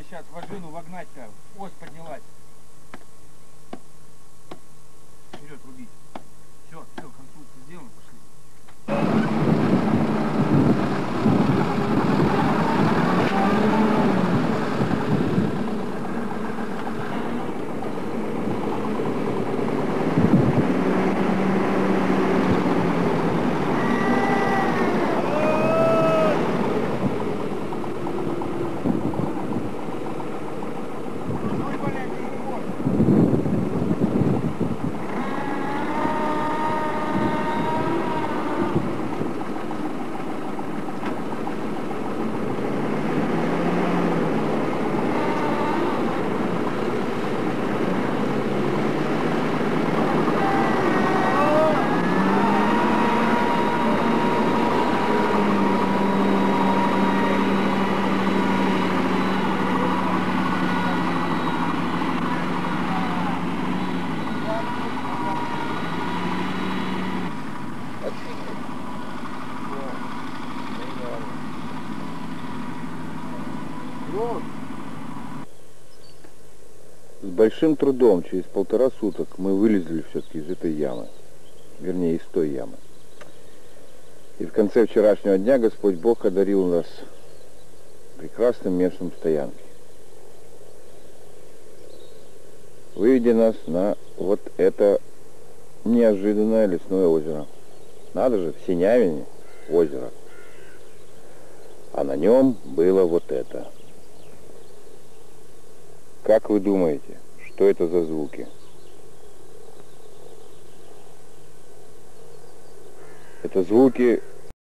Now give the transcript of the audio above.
сейчас вожину вогнать-то. Ось поднялась. Вперед рубить. Все, конструкция сделана, пошли. С большим трудом, через 1,5 суток, мы вылезли все-таки из этой ямы. Вернее, из той ямы. И в конце вчерашнего дня Господь Бог одарил нас прекрасным местом стоянки. Выведя нас на вот это неожиданное лесное озеро. Надо же, в Синявине озеро. А на нем было вот это. Как вы думаете, что это за звуки? Это звуки